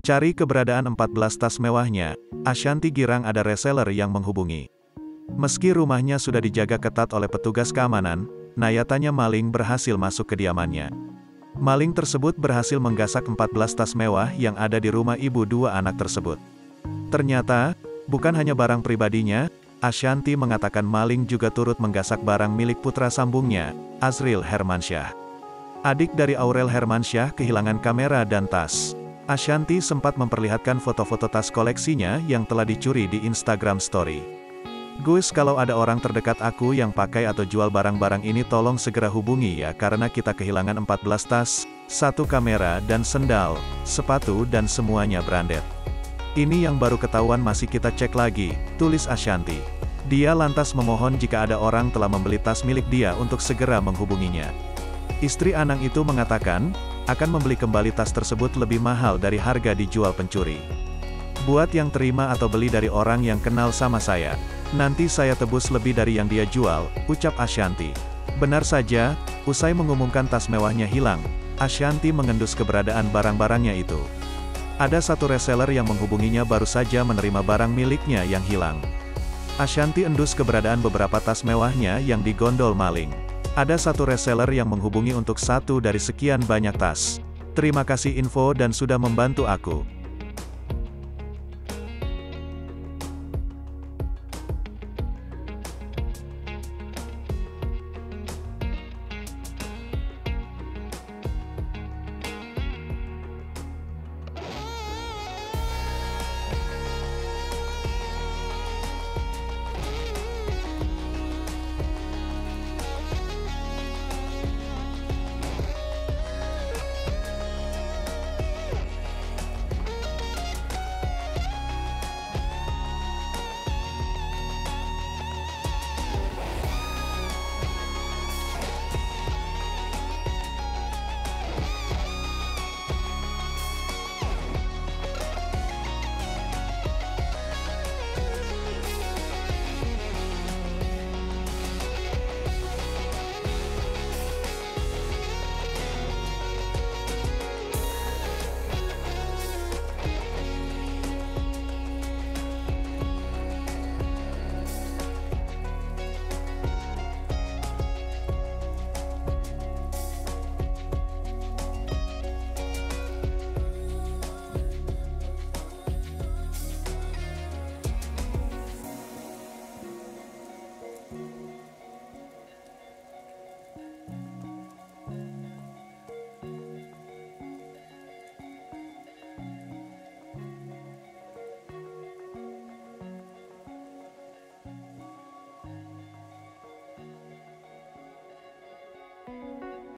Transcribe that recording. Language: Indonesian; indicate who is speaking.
Speaker 1: Cari keberadaan 14 tas mewahnya, Ashanti girang ada reseller yang menghubungi. Meski rumahnya sudah dijaga ketat oleh petugas keamanan, nyatanya maling berhasil masuk kediamannya. Maling tersebut berhasil menggasak 14 tas mewah yang ada di rumah ibu dua anak tersebut. Ternyata, bukan hanya barang pribadinya, Ashanti mengatakan maling juga turut menggasak barang milik putra sambungnya, Azril Hermansyah. Adik dari Aurel Hermansyah kehilangan kamera dan tas. Ashanti sempat memperlihatkan foto-foto tas koleksinya yang telah dicuri di Instagram Story. "Gus, kalau ada orang terdekat aku yang pakai atau jual barang-barang ini tolong segera hubungi ya karena kita kehilangan 14 tas, 1 kamera dan sendal, sepatu dan semuanya branded. Ini yang baru ketahuan masih kita cek lagi," tulis Ashanti. Dia lantas memohon jika ada orang telah membeli tas milik dia untuk segera menghubunginya. Istri Anang itu mengatakan, akan membeli kembali tas tersebut lebih mahal dari harga dijual pencuri. "Buat yang terima atau beli dari orang yang kenal sama saya, nanti saya tebus lebih dari yang dia jual," ucap Ashanti. Benar saja, usai mengumumkan tas mewahnya hilang, Ashanti mengendus keberadaan barang-barangnya itu. Ada satu reseller yang menghubunginya baru saja menerima barang miliknya yang hilang. Ashanti endus keberadaan beberapa tas mewahnya yang digondol maling. Ada satu reseller yang menghubungi untuk satu dari sekian banyak tas. "Terima kasih info dan sudah membantu aku.